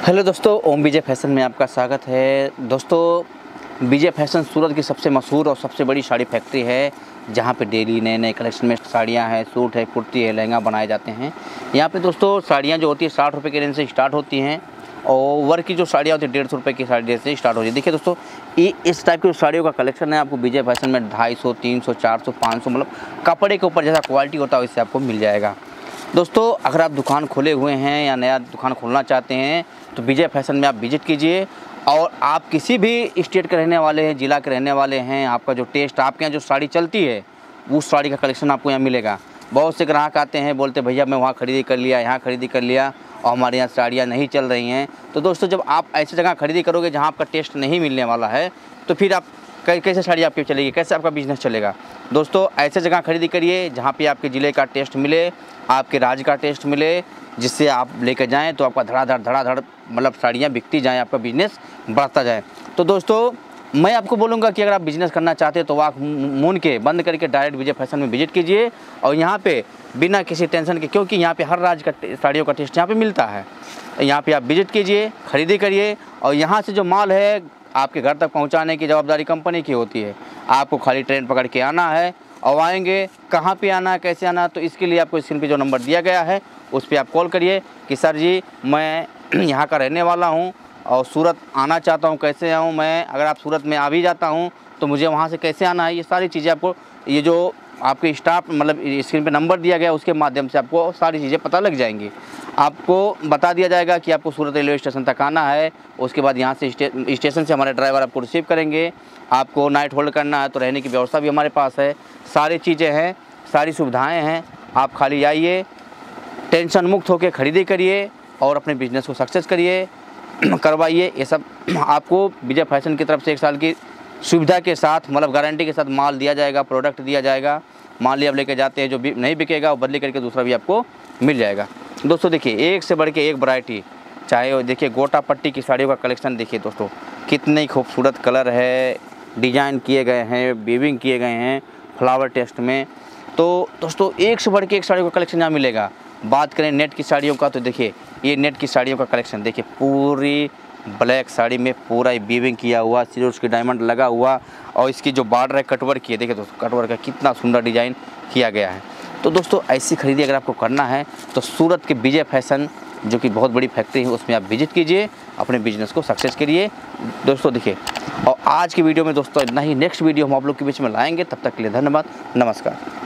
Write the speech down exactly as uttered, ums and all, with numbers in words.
Hello दोस्तों, ओम विजय fashion में आपका स्वागत है। दोस्तों, विजय फैशन सूरत की सबसे मशहूर और सबसे बड़ी साड़ी फैक्ट्री है, जहां पे डेली नए नए कलेक्शन में साड़ियां हैं, सूट है, कुर्ती है, लहंगा बनाए जाते हैं। यहां पे दोस्तों साड़ियां जो होती है साठ रुपये के रेंज से स्टार्ट होती हैं और वर्क की जो साड़ियाँ होती है डेढ़ सौ रुपये की साड़ी से स्टार्ट होती है। देखिए दोस्तों, ये इस टाइप की साड़ियों का कलेक्शन है आपको विजय फैशन में ढाई सौ तीन सौ चार सौ पाँच सौ मतलब कपड़े के ऊपर जैसा क्वालिटी होता है वैसे आपको मिल जाएगा। दोस्तों, अगर आप दुकान खोले हुए हैं या नया दुकान खोलना चाहते हैं तो विजय फैशन में आप विजिट कीजिए। और आप किसी भी स्टेट के रहने वाले हैं, ज़िला के रहने वाले हैं, आपका जो टेस्ट, आपके यहाँ जो साड़ी चलती है उस साड़ी का कलेक्शन आपको यहाँ मिलेगा। बहुत से ग्राहक आते हैं, बोलते भैया मैं वहाँ खरीदी कर लिया, यहाँ खरीदी कर लिया और हमारे यहाँ साड़ियाँ नहीं चल रही हैं। तो दोस्तों, जब आप ऐसी जगह खरीदी करोगे जहाँ आपका टेस्ट नहीं मिलने वाला है तो फिर आप कैसे साड़ी आपकी चलेगी, कैसे आपका बिजनेस चलेगा। दोस्तों, ऐसे जगह खरीदी करिए जहाँ पे आपके ज़िले का टेस्ट मिले, आपके राज्य का टेस्ट मिले, जिससे आप लेकर जाएं तो आपका धड़ाधड़ धड़ाधड़ मतलब साड़ियाँ बिकती जाएं, आपका बिजनेस बढ़ता जाए। तो दोस्तों, मैं आपको बोलूँगा कि अगर आप बिज़नेस करना चाहते हैं तो आँख मूंद के बंद करके डायरेक्ट विजय फैशन में विजिट कीजिए और यहाँ पे बिना किसी टेंशन के, क्योंकि यहाँ पे हर राज्य का साड़ियों का टेस्ट यहाँ पे मिलता है। यहाँ पे आप विजिट कीजिए, खरीदी करिए और यहाँ से जो माल है आपके घर तक पहुँचाने की जवाबदारी कंपनी की होती है। आपको खाली ट्रेन पकड़ के आना है और आएंगे, कहाँ पे आना है, कैसे आना है, तो इसके लिए आपको स्क्रीन पे जो नंबर दिया गया है उस पर आप कॉल करिए कि सर जी मैं यहाँ का रहने वाला हूँ और सूरत आना चाहता हूँ, कैसे आऊँ मैं, अगर आप सूरत में आ भी जाता हूँ तो मुझे वहाँ से कैसे आना है। ये सारी चीज़ें आपको, ये जो आपके स्टाफ मतलब स्क्रीन पे नंबर दिया गया उसके माध्यम से आपको सारी चीज़ें पता लग जाएंगी। आपको बता दिया जाएगा कि आपको सूरत रेलवे स्टेशन तक आना है, उसके बाद यहाँ से स्टे, स्टेशन से हमारे ड्राइवर आपको रिसीव करेंगे। आपको नाइट होल्ड करना है तो रहने की व्यवस्था भी हमारे पास है, सारी चीज़ें हैं, सारी सुविधाएं हैं। आप खाली आइए, टेंशन मुक्त होकर खरीदी करिए और अपने बिजनेस को सक्सेस करिए, करवाइए। ये सब आपको विजय फैशन की तरफ से एक साल की सुविधा के साथ मतलब गारंटी के साथ माल दिया जाएगा, प्रोडक्ट दिया जाएगा। माल ही आप लेके जाते हैं, जो भी नहीं बिकेगा वो बदली करके दूसरा भी आपको मिल जाएगा। दोस्तों देखिए, एक से बढ़ के एक वैरायटी, चाहे वो देखिए गोटा पट्टी की साड़ियों का कलेक्शन देखिए दोस्तों, कितने खूबसूरत कलर है, डिजाइन किए गए हैं, वीविंग किए गए हैं फ्लावर टेस्ट में। तो दोस्तों, एक से बढ़ के एक साड़ियों का कलेक्शन यहाँ मिलेगा। बात करें नेट की साड़ियों का तो देखिए, ये नेट की साड़ियों का कलेक्शन देखिए, पूरी ब्लैक साड़ी में पूरा वीविंग किया हुआ, सिर्फ उसकी डायमंड लगा हुआ और इसकी जो बॉर्डर है कटवर्क की है। देखिए दोस्तों, कटवर्क का कितना सुंदर डिज़ाइन किया गया है। तो दोस्तों, ऐसी खरीदी अगर आपको करना है तो सूरत के विजय फैशन जो कि बहुत बड़ी फैक्ट्री है उसमें आप विजिट कीजिए, अपने बिजनेस को सक्सेस करिए। दोस्तों देखिए, और आज की वीडियो में दोस्तों इतना ही। नेक्स्ट वीडियो हम आप लोग के बीच में लाएंगे, तब तक के लिए धन्यवाद, नमस्कार।